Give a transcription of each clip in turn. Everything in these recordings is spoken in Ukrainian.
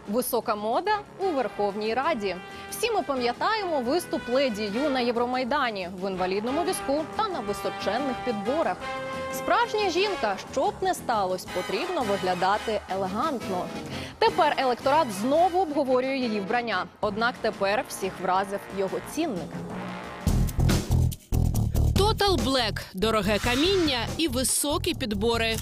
Висока мода у Верховній Раді. Всі ми пам'ятаємо виступ леді Ю на Євромайдані, в інвалідному візку та на височенних підборах. Справжня жінка, що б не сталося, потрібно виглядати елегантно. Тепер електорат знову обговорює її вбрання. Однак тепер всіх вразив його цінник. Total Black – дороге каміння і високі підбори.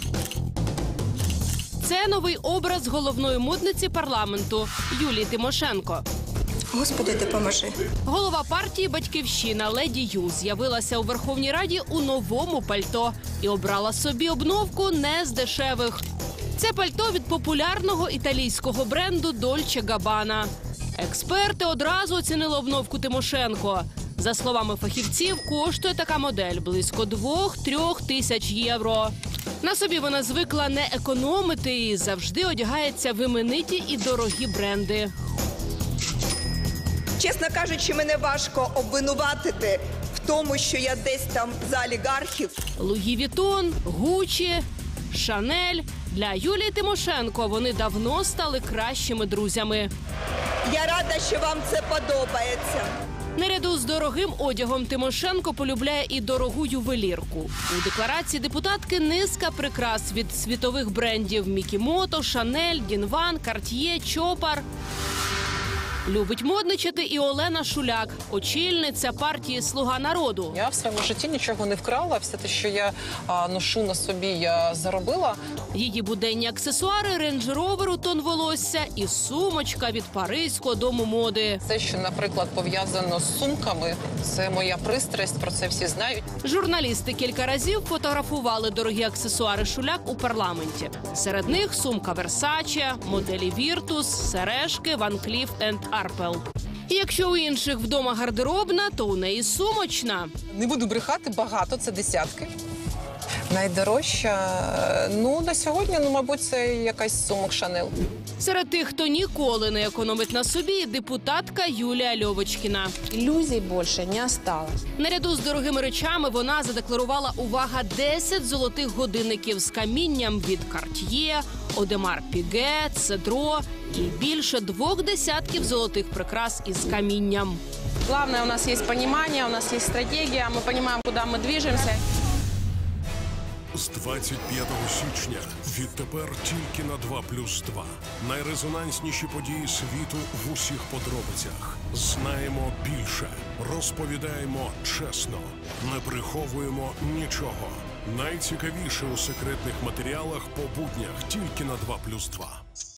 Це новий образ головної модниці парламенту Юлії Тимошенко. Господи, допоможи. Голова партії «Батьківщина» леді Ю з'явилася у Верховній Раді у новому пальто і обрала собі обновку не з дешевих. Це пальто від популярного італійського бренду «Дольче Габбана». Експерти одразу оцінили обновку Тимошенко. За словами фахівців, коштує така модель близько 2-3 тисяч євро. На собі вона звикла не економити і завжди одягається в імениті і дорогі бренди. Чесно кажучи, мене важко обвинуватити в тому, що я десь там за олігархів. Луї Вітон, Гуччі, Шанель. Для Юлії Тимошенко вони давно стали кращими друзями. Я рада, що вам це подобається. Наряду з дорогим одягом Тимошенко полюбляє і дорогу ювелірку. У декларації депутатки низка прикрас від світових брендів Мікі Мото, Шанель, Дінван, Карт'є, Чопар. Любить модничати і Олена Шуляк, очільниця партії «Слуга народу». Я в своєму житті нічого не вкрала. Все те, що я ношу на собі, я заробила. Її буденні аксесуари – рейндж-ровер у тон волосся і сумочка від паризького дому моди. Це, що, наприклад, пов'язано з сумками, це моя пристрасть, про це всі знають. Журналісти кілька разів фотографували дорогі аксесуари Шуляк у парламенті. Серед них сумка Versace, моделі Virtus, сережки Van Cleef & Arpels. І якщо у інших вдома гардеробна, то у неї сумочна. Не буду брехати, багато, це десятки. Найдорожча, на сьогодні, мабуть, це якась сумок Шанель. Серед тих, хто ніколи не економить на собі, депутатка Юлія Льовочкіна. Иллюзий больше не осталось. Наряду з дорогими речами вона задекларувала, увага, 10 золотих годинників з камінням від Карт'є, Одемар Піге, Цедро і більше 2 десятків золотих прикрас із камінням. Главное, у нас есть понимание, у нас есть стратегия, мы понимаем, куда мы движемся. З 25 січня відтепер тільки на 2+2. Найрезонансніші події світу в усіх подробицях. Знаємо більше, розповідаємо чесно, не приховуємо нічого. Найцікавіше у секретних матеріалах по буднях тільки на 2+2.